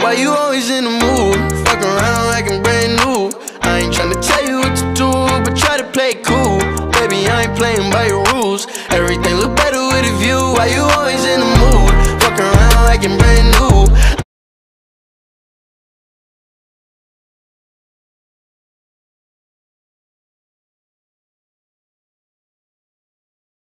Why you always in the mood? Fuck around like I'm brand new. I ain't tryna tell you what to do, but try to play it cool. Baby, I ain't playing by your rules. Everything look better with a view. Why you always in the mood? Fuck around like I'm brand new.